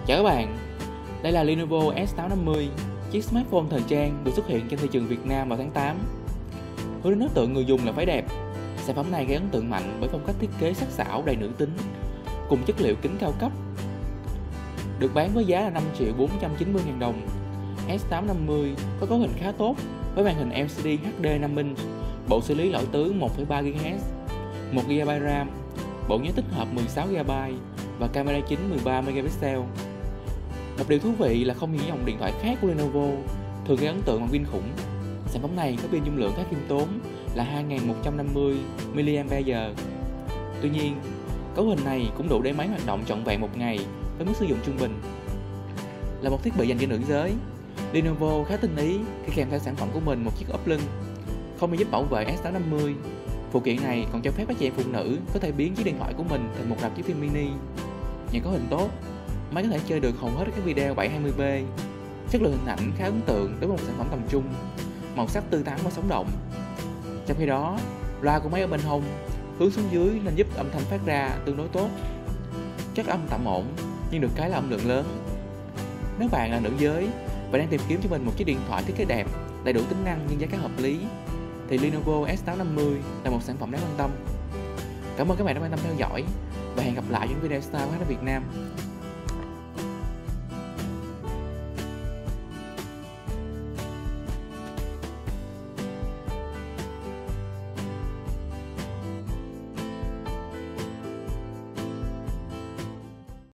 Chào các bạn, đây là Lenovo S850, chiếc smartphone thời trang được xuất hiện trên thị trường Việt Nam vào tháng 8. Hướng đến ấn tượng người dùng là phái đẹp, sản phẩm này gây ấn tượng mạnh bởi phong cách thiết kế sắc sảo đầy nữ tính, cùng chất liệu kính cao cấp. Được bán với giá là 5.490.000 đồng, S850 có cấu hình khá tốt với màn hình LCD HD 5 inch, bộ xử lý lõi tứ 1,3 GHz, 1 GB RAM, bộ nhớ tích hợp 16 GB và camera chính 13 megapixel. Một điều thú vị là không như những dòng điện thoại khác của Lenovo thường gây ấn tượng bằng pin khủng. Sản phẩm này có pin dung lượng khá khiêm tốn là 2150 mAh. Tuy nhiên, cấu hình này cũng đủ để máy hoạt động trọn vẹn một ngày với mức sử dụng trung bình. Là một thiết bị dành cho nữ giới, Lenovo khá tinh ý khi kèm theo sản phẩm của mình một chiếc ốp lưng. Không chỉ giúp bảo vệ S850, phụ kiện này còn cho phép các chị em phụ nữ có thể biến chiếc điện thoại của mình thành một rạp chiếu phim mini. Nhờ cấu hình tốt, máy có thể chơi được hầu hết các video 720p. Chất lượng hình ảnh khá ấn tượng đối với một sản phẩm tầm trung, màu sắc tươi tắn và sống động. Trong khi đó, loa của máy ở bên hông hướng xuống dưới nên giúp âm thanh phát ra tương đối tốt. Chất âm tạm ổn nhưng được cái là âm lượng lớn. Nếu bạn là nữ giới và đang tìm kiếm cho mình một chiếc điện thoại thiết kế đẹp, đầy đủ tính năng nhưng giá cả hợp lý, thì Lenovo S850 là một sản phẩm đáng quan tâm. Cảm ơn các bạn đã quan tâm theo dõi và hẹn gặp lại những video sau khác ở Việt Nam.